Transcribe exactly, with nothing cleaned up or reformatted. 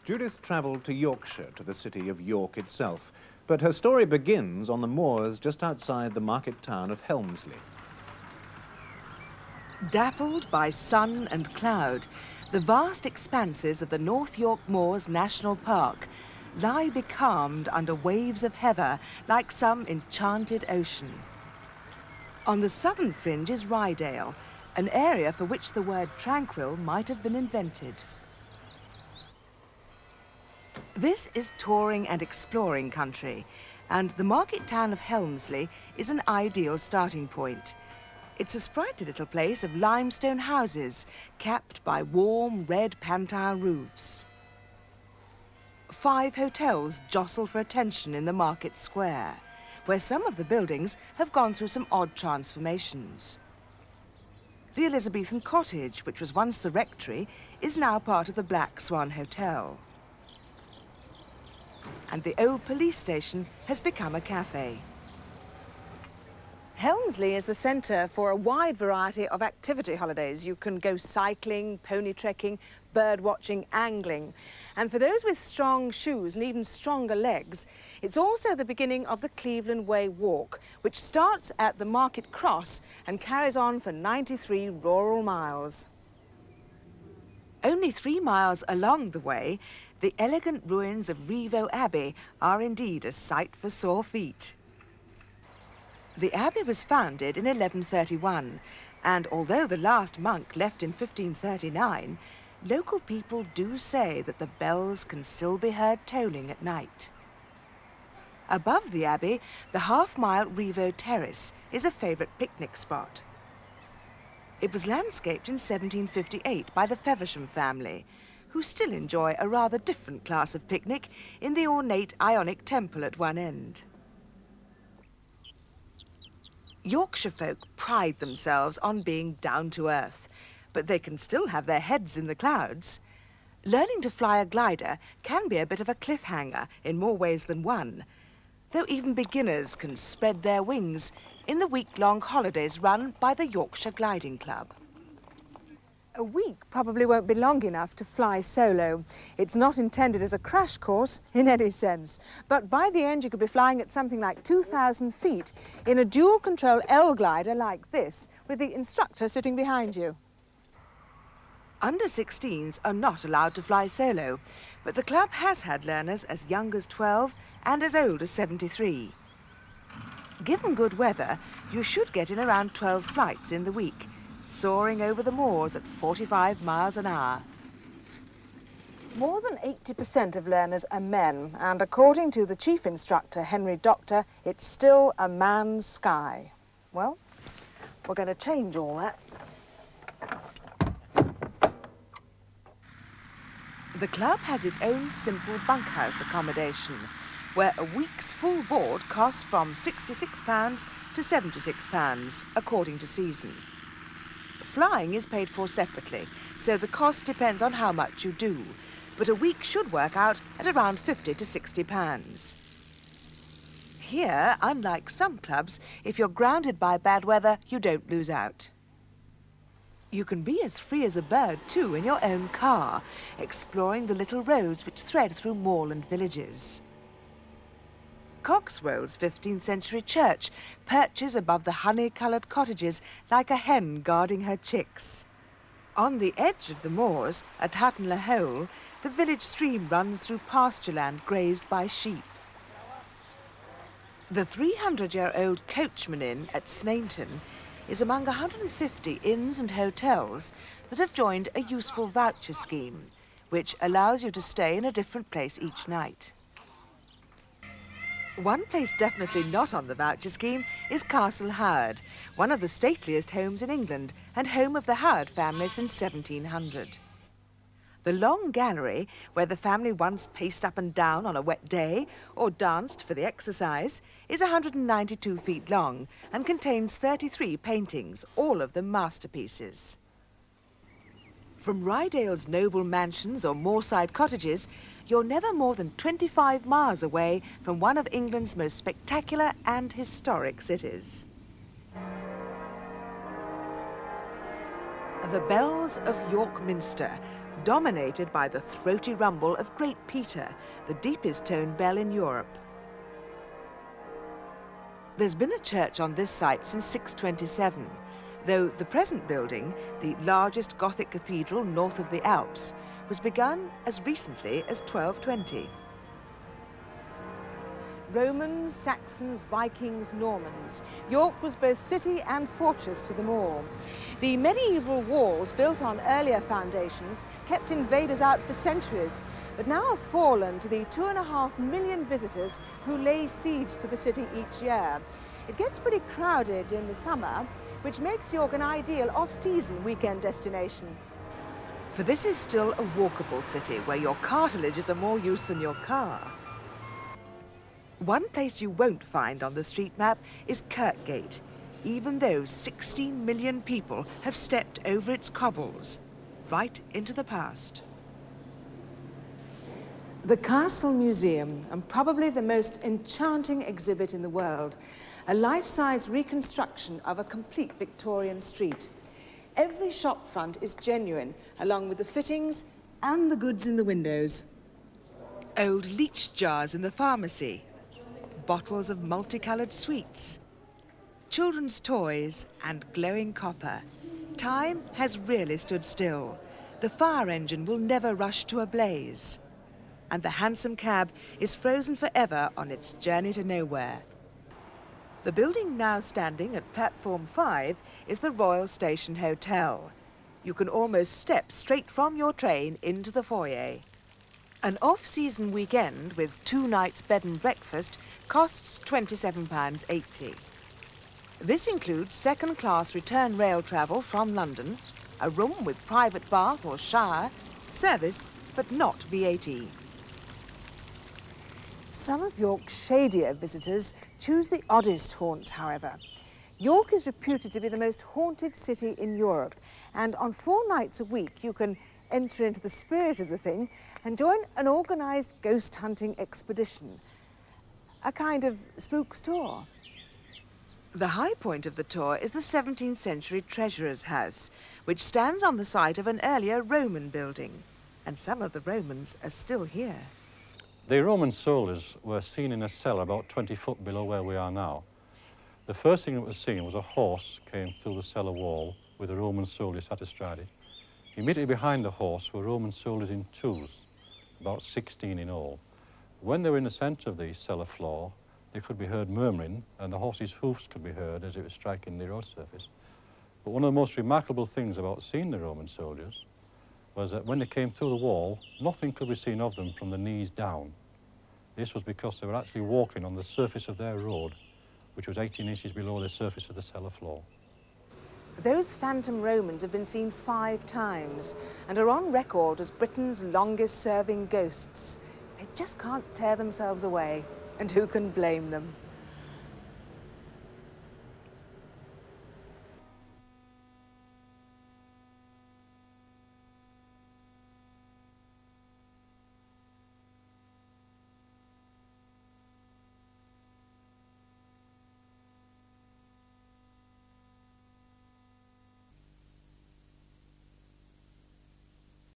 Judith travelled to Yorkshire, to the city of York itself, but her story begins on the moors just outside the market town of Helmsley. Dappled by sun and cloud, the vast expanses of the North York Moors National Park lie becalmed under waves of heather like some enchanted ocean. On the southern fringe is Rydale, an area for which the word tranquil might have been invented. This is touring and exploring country, and the market town of Helmsley is an ideal starting point. It's a sprightly little place of limestone houses, capped by warm red pantile roofs. Five hotels jostle for attention in the market square, where some of the buildings have gone through some odd transformations. The Elizabethan cottage, which was once the rectory, is now part of the Black Swan Hotel. And the old police station has become a cafe. Helmsley is the centre for a wide variety of activity holidays. You can go cycling, pony trekking, bird watching, angling. And for those with strong shoes and even stronger legs, it's also the beginning of the Cleveland Way Walk, which starts at the Market Cross and carries on for ninety-three rural miles. Only three miles along the way, the elegant ruins of Rievaulx Abbey are indeed a sight for sore feet. The abbey was founded in eleven thirty-one, and although the last monk left in fifteen thirty-nine, local people do say that the bells can still be heard tolling at night. Above the abbey, the half-mile Rievaulx Terrace is a favourite picnic spot. It was landscaped in seventeen fifty-eight by the Feversham family, who still enjoy a rather different class of picnic in the ornate Ionic temple at one end. Yorkshire folk pride themselves on being down to earth, but they can still have their heads in the clouds. Learning to fly a glider can be a bit of a cliffhanger in more ways than one, though even beginners can spread their wings in the week-long holidays run by the Yorkshire Gliding Club. A week probably won't be long enough to fly solo. It's not intended as a crash course in any sense, but by the end you could be flying at something like two thousand feet in a dual-control L-glider like this, with the instructor sitting behind you. Under sixteens are not allowed to fly solo, but the club has had learners as young as twelve and as old as seventy-three. Given good weather, you should get in around twelve flights in the week, soaring over the moors at forty-five miles an hour. More than eighty percent of learners are men, and according to the chief instructor, Henry Doctor, it's still a man's sky. Well, we're going to change all that. The club has its own simple bunkhouse accommodation, where a week's full board costs from sixty-six pounds to seventy-six pounds, according to season. Flying is paid for separately, so the cost depends on how much you do, but a week should work out at around fifty to sixty pounds. Here, unlike some clubs, if you're grounded by bad weather, you don't lose out. You can be as free as a bird, too, in your own car, exploring the little roads which thread through moorland villages. Coxwold's fifteenth century church perches above the honey-coloured cottages like a hen guarding her chicks. On the edge of the moors, at Hutton le Hole, the village stream runs through pasture land grazed by sheep. The three hundred year old Coachman Inn at Snainton is among one hundred fifty inns and hotels that have joined a useful voucher scheme, which allows you to stay in a different place each night. One place definitely not on the voucher scheme is Castle Howard, one of the stateliest homes in England and home of the Howard family since seventeen hundred. The long gallery, where the family once paced up and down on a wet day or danced for the exercise, is one hundred ninety-two feet long and contains thirty-three paintings, all of them masterpieces. From Rydale's noble mansions or moorside cottages, you're never more than twenty-five miles away from one of England's most spectacular and historic cities. The bells of York Minster, dominated by the throaty rumble of Great Peter, the deepest toned bell in Europe. There's been a church on this site since six twenty-seven, though the present building, the largest Gothic cathedral north of the Alps, was begun as recently as twelve twenty. Romans, Saxons, Vikings, Normans. York was both city and fortress to them all. The medieval walls, built on earlier foundations, kept invaders out for centuries, but now have fallen to the two and a half million visitors who lay siege to the city each year. It gets pretty crowded in the summer, which makes York an ideal off-season weekend destination. For this is still a walkable city where your cartilage is of more use than your car. One place you won't find on the street map is Kirkgate, even though sixteen million people have stepped over its cobbles, right into the past. The Castle Museum, and probably the most enchanting exhibit in the world, a life-size reconstruction of a complete Victorian street. Every shop front is genuine, along with the fittings and the goods in the windows. Old leech jars in the pharmacy, bottles of multicoloured sweets, children's toys and glowing copper. Time has really stood still. The fire engine will never rush to a blaze. And the hansom cab is frozen forever on its journey to nowhere. The building now standing at platform five is the Royal Station Hotel. You can almost step straight from your train into the foyer. An off-season weekend with two nights bed and breakfast costs twenty-seven pounds eighty. This includes second-class return rail travel from London, a room with private bath or shower, service but not V A T. Some of York's shadier visitors choose the oddest haunts, however. York is reputed to be the most haunted city in Europe, and on four nights a week you can enter into the spirit of the thing and join an organised ghost hunting expedition. A kind of spooks tour. The high point of the tour is the seventeenth century Treasurer's House, which stands on the site of an earlier Roman building. And some of the Romans are still here. The Roman soldiers were seen in a cellar about twenty foot below where we are now. The first thing that was seen was a horse came through the cellar wall with a Roman soldier sat astride it. Immediately behind the horse were Roman soldiers in twos, about sixteen in all. When they were in the centre of the cellar floor, they could be heard murmuring, and the horse's hoofs could be heard as it was striking the road surface. But one of the most remarkable things about seeing the Roman soldiers was that when they came through the wall, nothing could be seen of them from the knees down. This was because they were actually walking on the surface of their road, which was eighteen inches below the surface of the cellar floor. Those phantom Romans have been seen five times and are on record as Britain's longest-serving ghosts. They just can't tear themselves away, and who can blame them?